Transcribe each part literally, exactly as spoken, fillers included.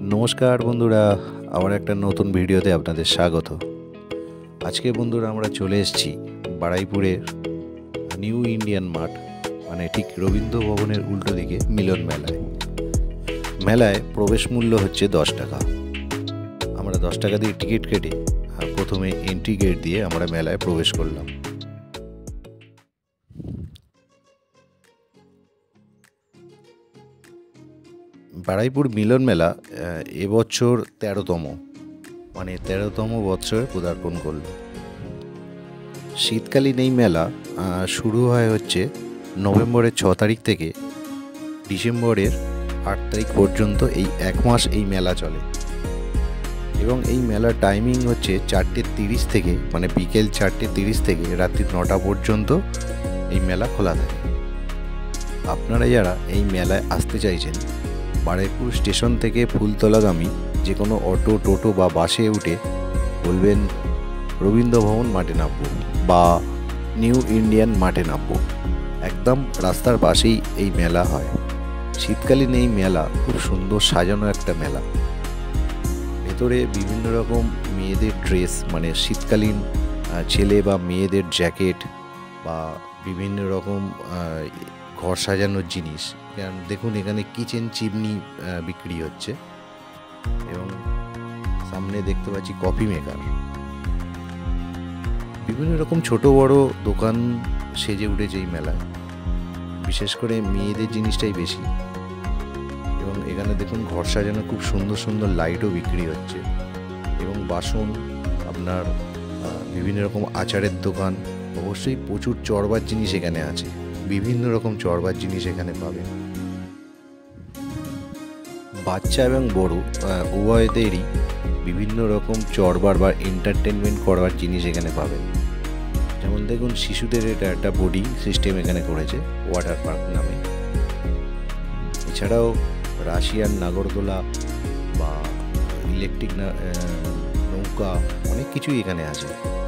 নমস্কার বন্ধুরা, আমার একটা নতুন ভিডিওতে আপনাদের স্বাগত। আজকে বন্ধুরা আমরা চলে এসেছি বারুইপুরের নিউ ইন্ডিয়ান মাঠ, মানে ঠিক রবীন্দ্র ভবনের উল্টো দিকে মিলন মেলায়। মেলায় প্রবেশ মূল্য হচ্ছে দশ টাকা। আমরা দশ টাকা দিয়ে টিকিট কেটে প্রথমে এন্ট্রি গেট দিয়ে আমরা মেলায় প্রবেশ করলাম। বারুইপুর মিলন মেলা এবছর তেরোতম মানে তেরোতম বছরে পদার্পণ করল। শীতকালীন এই মেলা শুরু হয় হচ্ছে নভেম্বরের ছ তারিখ থেকে ডিসেম্বরের আট তারিখ পর্যন্ত। এই এক মাস এই মেলা চলে এবং এই মেলার টাইমিং হচ্ছে চারটে তিরিশ থেকে মানে বিকেল চারটে তিরিশ থেকে রাত্রি নটা পর্যন্ত এই মেলা খোলা থাকে। আপনারা যারা এই মেলায় আসতে চাইছেন, বারুইপুর স্টেশন থেকে ফুলতলাগামী যে কোনো অটো, টোটো বা বাসে উঠে বলবেন রবীন্দ্র ভবন মাঠে নামবো বা নিউ ইন্ডিয়ান মাঠে নামবো। একদম রাস্তার পাশেই এই মেলা হয়। শীতকালীন এই মেলা খুব সুন্দর সাজানো একটা মেলা। ভেতরে বিভিন্ন রকম মেয়েদের ড্রেস, মানে শীতকালীন ছেলে বা মেয়েদের জ্যাকেট বা বিভিন্ন রকম ঘর সাজানোর জিনিস। দেখুন এখানে কিচেন চিমনি বিক্রি হচ্ছে এবং সামনে দেখতে পাচ্ছি কফি মেকার। বিভিন্ন রকম ছোট বড় দোকান সেজে উঠেছে এই মেলায়। বিশেষ করে মেয়েদের জিনিসটাই বেশি। এবং এখানে দেখুন ঘর সাজানো খুব সুন্দর সুন্দর লাইটও বিক্রি হচ্ছে এবং বাসন, আপনার বিভিন্ন রকম আচারের দোকান, অবশ্যই প্রচুর চড়বার জিনিস এখানে আছে। বিভিন্ন রকম চড়বার জিনিস এখানে পাবেন। বাচ্চা এবং বড় উভয়দেরই বিভিন্ন রকম চড়বার বা এন্টারটেনমেন্ট করবার জিনিস এখানে পাবেন। যেমন দেখুন শিশুদের এটা একটা বোর্ডিং সিস্টেম এখানে করেছে ওয়াটার পার্ক নামে। এছাড়াও রাশিয়ান নাগরদোলা বা ইলেকট্রিক নৌকা, অনেক কিছুই এখানে আছে।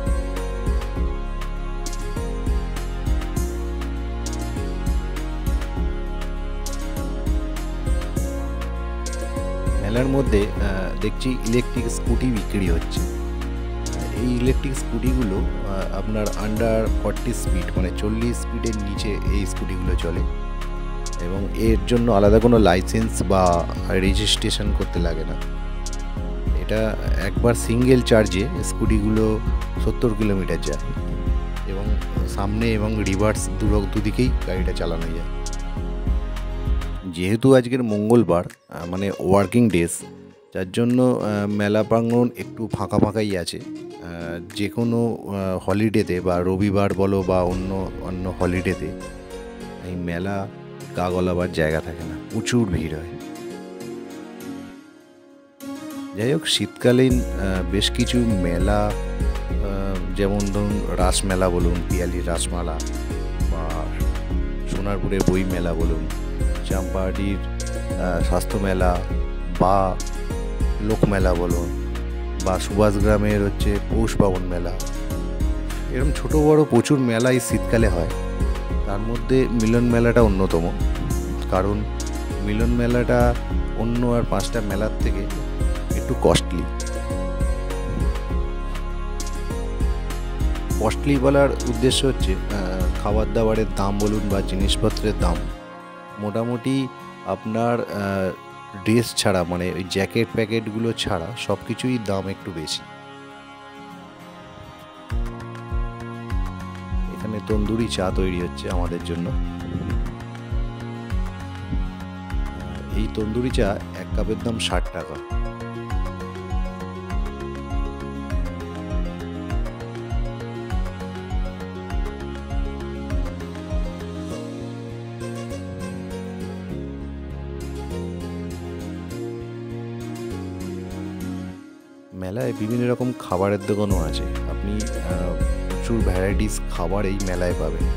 মেলার মধ্যে দেখছি ইলেকট্রিক স্কুটি বিক্রি হচ্ছে। এই ইলেকট্রিক স্কুটিগুলো আপনার আন্ডার ফর্টি স্পিড মানে চল্লিশ স্পিডের নিচে এই স্কুটিগুলো চলে এবং এর জন্য আলাদা কোনো লাইসেন্স বা রেজিস্ট্রেশন করতে লাগে না। এটা একবার সিঙ্গেল চার্জে স্কুটিগুলো সত্তর কিলোমিটার যায় এবং সামনে এবং রিভার্স দুদিকেই গাড়িটা চালানো যায়। যেহেতু আজকের মঙ্গলবার মানে ওয়ার্কিং ডেজ, যার জন্য মেলা প্রাঙ্গণ একটু ফাঁকা ফাঁকাই আছে। যে কোনো হলিডেতে বা রবিবার বলো বা অন্য অন্য হলিডেতে এই মেলা গা গলাবার জায়গা থাকে না, প্রচুর ভিড় হয়। যাই হোক, শীতকালীন বেশ কিছু মেলা, যেমন ধরুন রাসমেলা বলুন, পিয়ালির রাসমেলা বা সোনারপুরের বই মেলা বলুন, চাম্পাহাটির স্বাস্থ্য মেলা বা লোকমেলা বলুন বা সুভাষগ্রামের হচ্ছে পৌষ পার্বণ মেলা, এরকম ছোট বড় প্রচুর মেলাই শীতকালে হয়। তার মধ্যে মিলন মেলাটা অন্যতম, কারণ মিলন মেলাটা অন্য আর পাঁচটা মেলার থেকে একটু কস্টলি। কস্টলি বলার উদ্দেশ্য হচ্ছে খাবার দাবারের দাম বলুন বা জিনিসপত্রের দাম মোটামুটি আপনার ড্রেস ছাড়া, মানে ওই জ্যাকেট প্যাকেটগুলো ছাড়া সব কিছুই দাম একটু বেশি। এখানে তন্দুরি চা তৈরি হচ্ছে আমাদের জন্য। এই তন্দুরি চা এক কাপের দাম ষাট টাকা। মেলায় বিভিন্ন রকম খাবারের দোকানও আছে। আপনি প্রচুর ভ্যারাইটিস খাবার এই মেলায় পাবেন।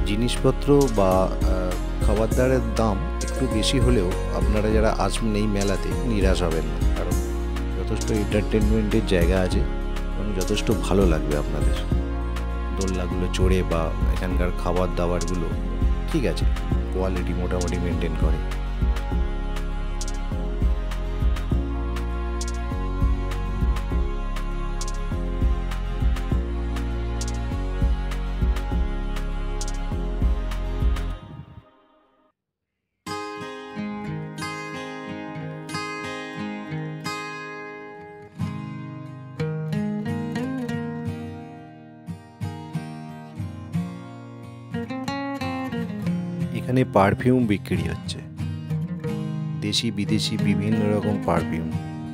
জিনিসপত্র বা খাবার দাবারের দাম একটু বেশি হলেও আপনারা যারা আসবেন এই মেলাতে নিরাশ হবেন না, কারণ যথেষ্ট এন্টারটেনমেন্টের জায়গা আছে এবং যথেষ্ট ভালো লাগবে আপনাদের। দোলনাগুলো চড়ে বা এখানকার খাবার দাবারগুলো ঠিক আছে, কোয়ালিটি মোটামুটি মেনটেন করে। এখানে পারফিউম বিক্রি হচ্ছে, দেশি বিদেশি বিভিন্ন রকম পারফিউম।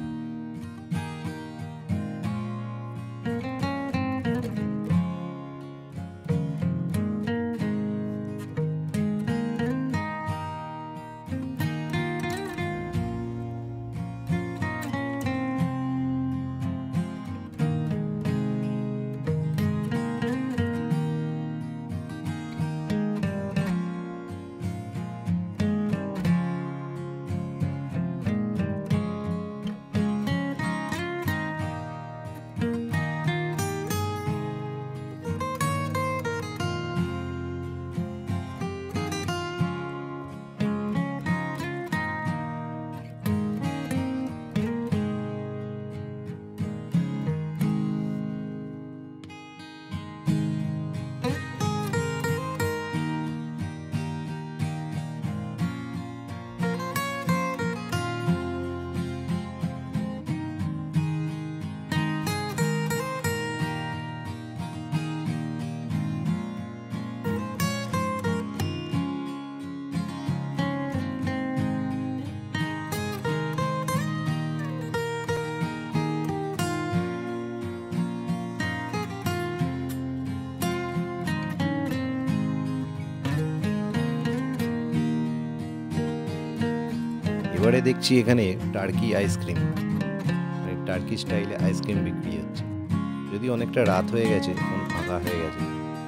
এবারে দেখছি এখানে টার্কি আইসক্রিম, মানে টার্কি স্টাইলে আইসক্রিম বিক্রি হচ্ছে, যদি অনেকটা রাত হয়ে গেছে, এখন ফাঁকা হয়ে গেছে।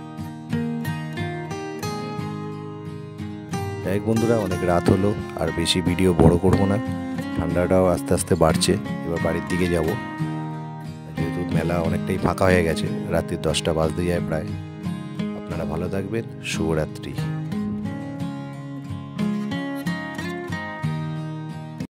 যাই হোক বন্ধুরা, অনেক রাত হলো, আর বেশি ভিডিও বড় করব না, ঠান্ডাটাও আস্তে আস্তে বাড়ছে, এবার বাড়ির দিকে যাব, যেহেতু মেলা অনেকটাই ফাঁকা হয়ে গেছে, রাত্রি দশটা বাজতে যায় প্রায়। আপনারা ভালো থাকবেন, শুভরাত্রি।